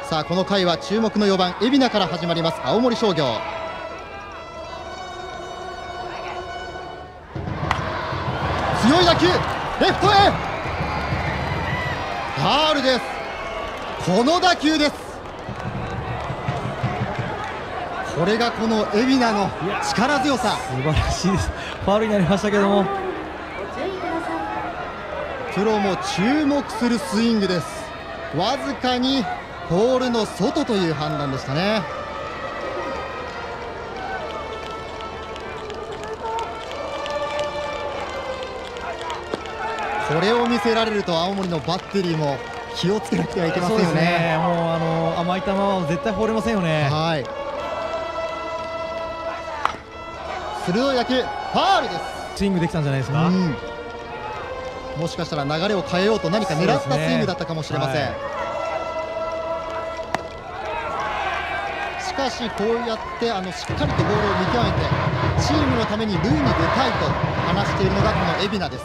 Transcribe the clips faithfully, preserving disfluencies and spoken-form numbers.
さあこの回は注目のよばん海老名から始まります。青森商業、強い打球レフトへ、ファウルです。この打球です。これがこの海老名の力強さ、 素晴らしいです。ファウルになりましたけども、 プロも注目するスイングです。わずかにポールの外という判断でしたね。これを見せられると青森のバッテリーも気をつけなくてはいけませんよ ね, ねもうあの甘い球は絶対放れませんよね。 はい、鋭い打球ファウルです。 スイングできたんじゃないですか。うん、 もしかしたら流れを変えようと何か狙ったスイングだったかもしれません、ね。はい、しかしこうやってあのしっかりとボールを見極めてチームのために塁に出たいと話しているのがこの海老名です。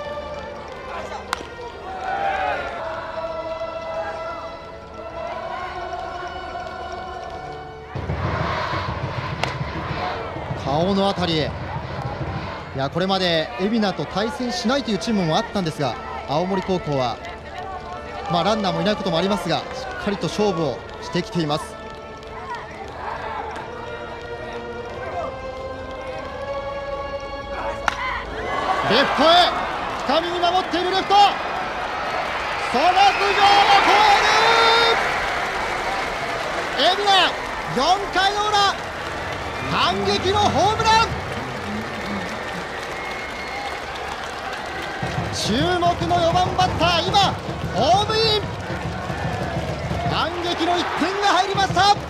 顔のあたり、いやこれまで海老名と対戦しないというチームもあったんですが、青森高校は、まあ、ランナーもいないこともありますがしっかりと勝負をしてきています。レフトへ深みに守っているレフト、その頭上を越える海老名よんかいの裏反撃のホームラン、注目のよばんバッター今ホームイン、反撃のいってんが入りました。